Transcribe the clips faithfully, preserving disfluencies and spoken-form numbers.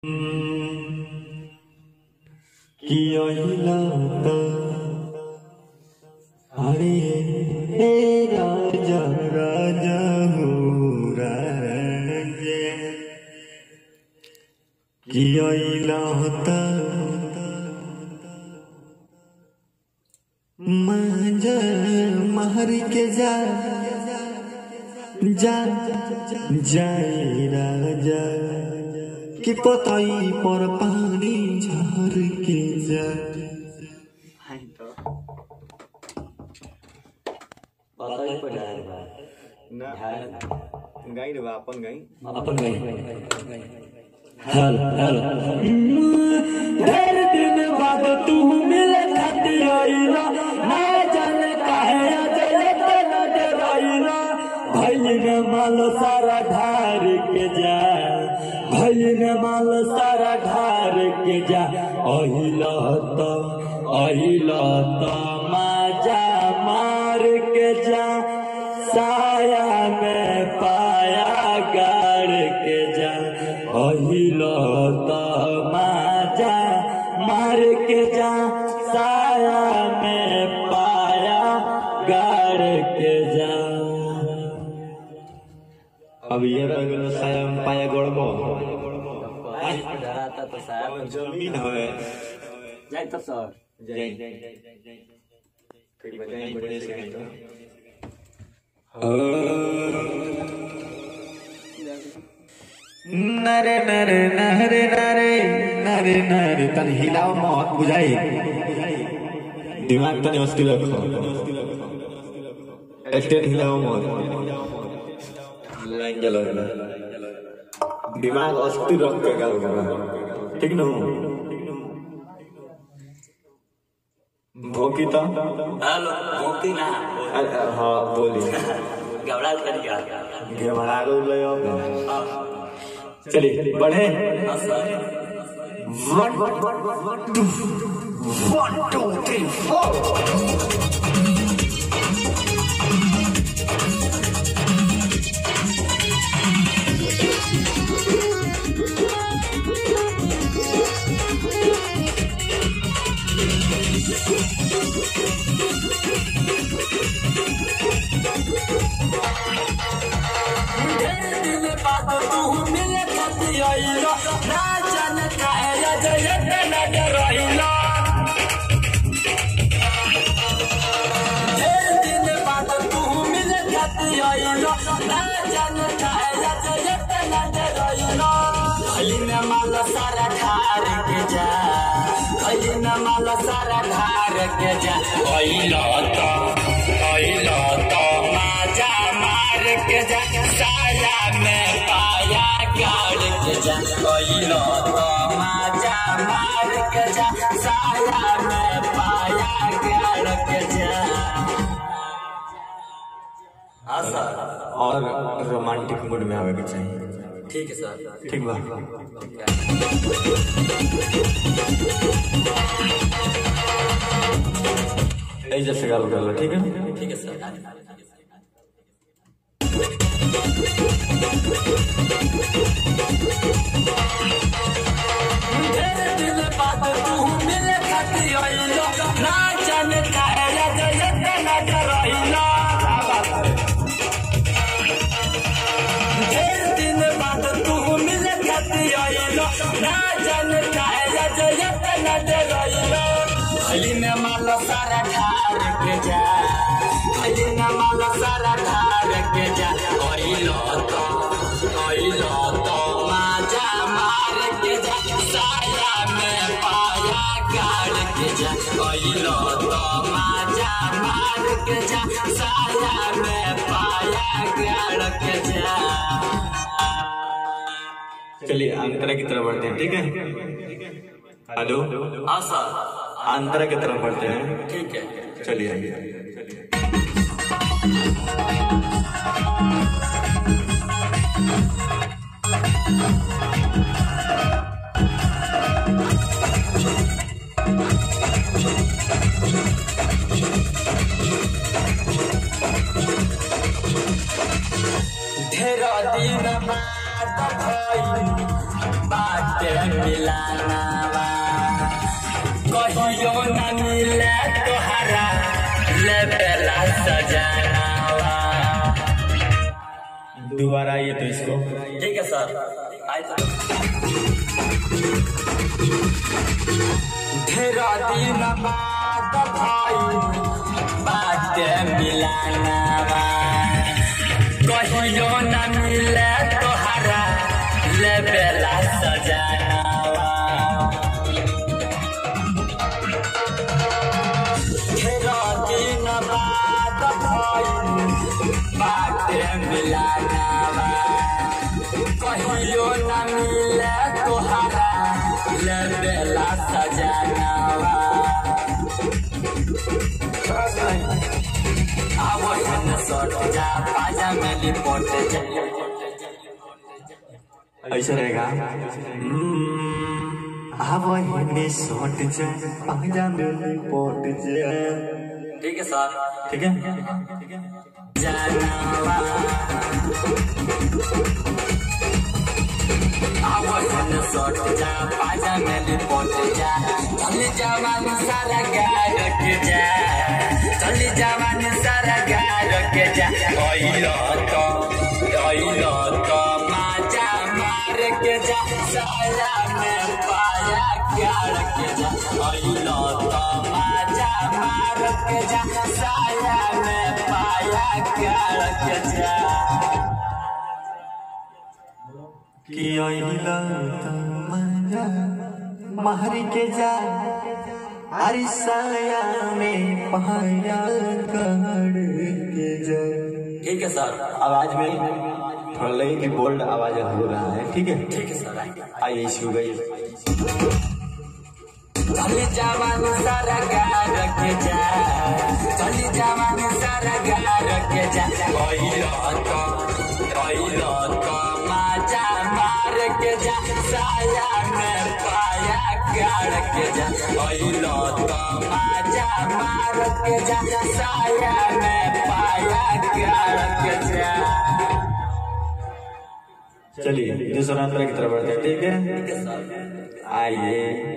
अरे हे राजा राजा हो राजे किया होता मांझा महर के जा जा जाए राजा कि पताई पर पानी झर के जा पताई पर डाल ना गाई रे अपन गाई अपन गाई हेलो हेलो ढेर दिन बाद तू मिले खातिर आईला ना जाने काहे अजय तना डराईला भइल ने माल सारा ढार के जा भइल ने माल सारा ढार के जा अहिला त अहिला त माजा मार के जा साया में पाया गाड़ के जा अहिला त माजा मार के जा साया में पाया गाड़ के जा। अब ये रह गलो साया में पाया गड़बो डराता तो साया जमीन है जाए तो सर जय ठीक बताएं बड़े से कहीं तो नरे नरे नरे नरे नरे नरे तन हिलाओ मत बुझाई दिमाग तने अस्थिर रखो स्टेट हिलाओ मत लाइन चलो दिमाग अस्थिर रख के गाओ गाना ठीक ना भोकी तो हेलो भोकी ना हाँ बोली घबरा कर क्या घबरा लो चलिए बढ़े one two one two three four माल सारा ढार के जा माल सारा ढार के जा अइला तो अइला तो माजा मार के जा साया में पाया गाड़ के जा अइला तो माजा मार के जा साया में पाया गाड़ के जा। हाँ सर और रोमांटिक मूड में आवे के चाहिए ठीक है सर ठीक बा ऐसे से गाल कर लो ठीक है ठीक है सर दिल बात तू मिले खातिर आइलो ना जाने काहे अजय तना डराइलो ढेर दिन बाद तू मिले खातिर आइलो ना जाने काहे अजय तना डराइलो भइल ने माल सारा ढार के जा भइल ने माल सारा ढार के जा अइलो तो अइलो तो माजा मार के जा साया में पाया गाड़ के जा अइलो तो माजा मार के जा साया में पाया गाड़ के जा। चलिए अंतरा की तरफ बढ़ते हैं ठीक है हेलो हाँ सर अंतरा की तरफ बढ़ते हैं ठीक है चलिए आइए ढेर दिन बाद भइल बात बाटे मिलानावा कहियो न मिले तोहरा ले बेला सजनावा। दोबारा ये तो इसको ठीक है सर आए तो ढेरा दिन बाद भाई बाटे मिलानावा कहियो न मिले तोहरा ले बेला सजनावा। ढेरा दिन बाद भाई बाटे मिलानावा कहियो न मिले तोहरा ले बेला सजनावा। आवसन सट जा पाजा में लिपट जा ऐसा रहेगा। आवने सट जा पाजा में लिपट जा। ठीक है सर ठीक है जनावा आवसन सट जा पाजा में लिपट जा चली जवान सारा गाय के जा चली जवान सारा गाय के जा ओइलो तो ओइलो तो माजा मार के जा साया में पाया गाड़ के जा ओइलो तो माजा मार के जा साया में पाया गाड़ के जा कि ओइला तमजा मार के जा अरे साया में पाया गाड़ के जा। ठीक है सर आवाज में थोड़ा लगे कि बोल्ड आवाज हो रहा है। ठीक है ठीक है सर आइए शुरू गई। चली जवान सारा गार के जा चली जवान सारा गार के जा ओइलो तो ओइलो तो माजा मार के जा साया में पाया गाड़ के जा ओइलो तो माजा मार के जा साया में पाया गाड़ के जा। चलिए दूसरा अंतरा की तरफ बढ़ते हैं। ठीक है आइए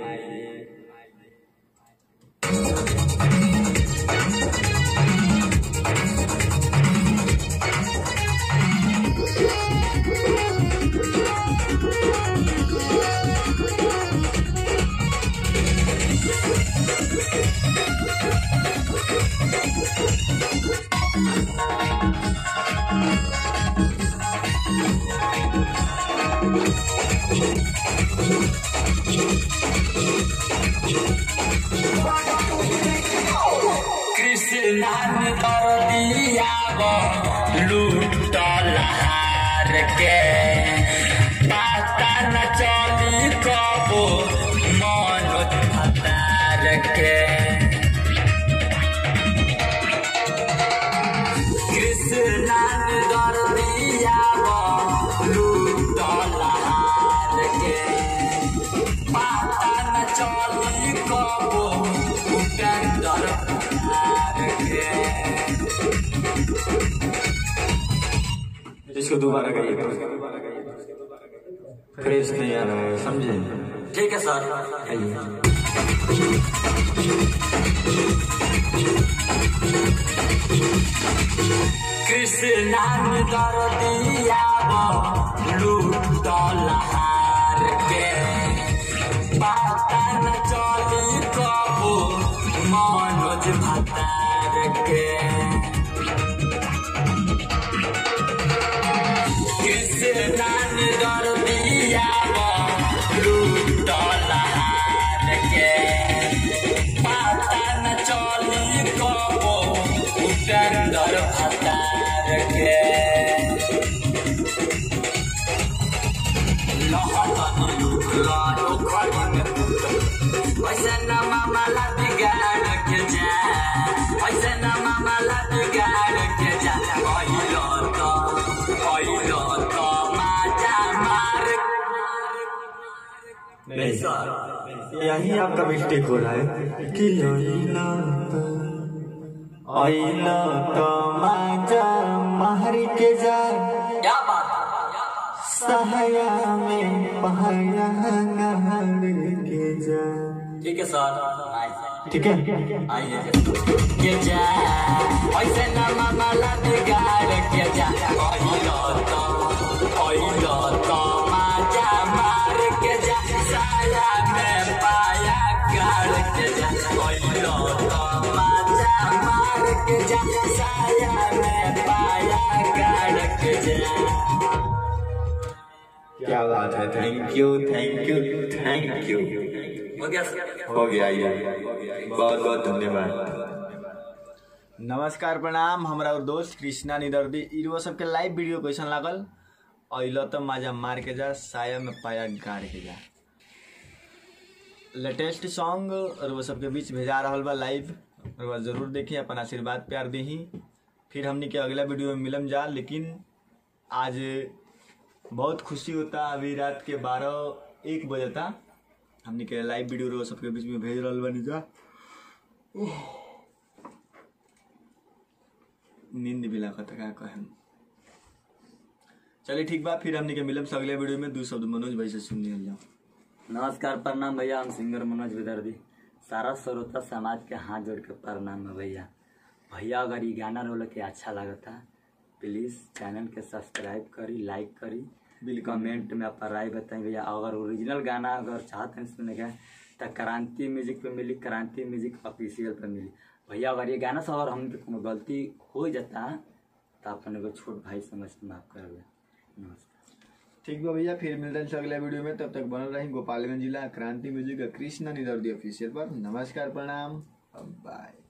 कृष्णान कर दिया लूट लहार के पता न चली कबो मनोज भतार के कृष्णान कर दिया लूट लहार के पता न चली कबो उपेंद्र इसको दोबारा करिए फ्रेश नहीं आ रहा है समझे। ठीक है सर कृष्णान कर दिया लूट लहार के पता न चली कबो मनोज भतार के कृष्णान कर दिया लूट लहार के पता न चली कबो उपेंद्र भतार के लहतन लूट लो खड़ी में वैसे न मामला बिगाड़ के जा वैसे न मामला बिगाड़ के जा ओइलो तो ओइलो तो माजा मार। नहीं यही आपका मिस्टेक हो रहा है कि ओइलो तो ओइलो तो माजा मार के जा क्या बात सहाया में पहाया है सर, ठीक है। आइए के जा ऐसे ना मामला बिगाड़ के जा, ओइलो तो ओइलो तो माजा मार के जा, साया में पाया गाड़ के जा, ओइलो तो माजा मार के जा, साया में पाया गाड़ के जा। क्या बात है, thank you thank you thank you. हो गया हो गया ये, बहुत बहुत धन्यवाद। नमस्कार प्रणाम, हमारा और दोस्त कृष्णा निदर्दी। इरो सबके लाइव वीडियो कैसन लागल? अइलो तो माजा मार के जा, साया में पाया गाड़ के जा। लेटेस्ट सॉन्ग और वो सबके बीच भेजा रहल बा लाइव, और वह जरूर देखिए, अपन आशीर्वाद प्यार दही। फिर हमने के अगला वीडियो में मिलम जा। लेकिन आज बहुत खुशी होता, अभी रात के बारह एक बजे था, हमने के लाइव वीडियो रो सबके बीच में भेज रहल बानी जा। नींद भी लागत का कहम। चलिए ठीक बा, फिर हमने के मिलम से अगले वीडियो में। दो शब्द मनोज भाई से सुन लिया जाओ। नमस्कार प्रणाम भैया, हम सिंगर मनोज विदर्दी। सारा श्रोता समाज के हाथ जोड़ के प्रणाम है भैया। भैया अगर ये गाना रोल के अच्छा लगता प्लीज चैनल के सब्सक्राइब करी, लाइक करी, बिल कमेंट में आप राय बताएं भैया। अगर ओरिजिनल गाना अगर चाहते हैं सुनने का तो क्रांति म्यूजिक पे मिली, क्रांति म्यूजिक ऑफिशियल पे मिली भैया। अगर ये गाना से अगर हम कोनो गलती हो जाता तो अपने को छोट भाई समझ के माफ कर भैया। नमस्कार, ठीक बा भैया, फिर मिलते हैं अगले वीडियो में। तब तक बनल रही गोपालगंज जिला क्रांति म्यूजिक कृष्णा निदर्दी ऑफिशियल पर। नमस्कार प्रणाम, बाय।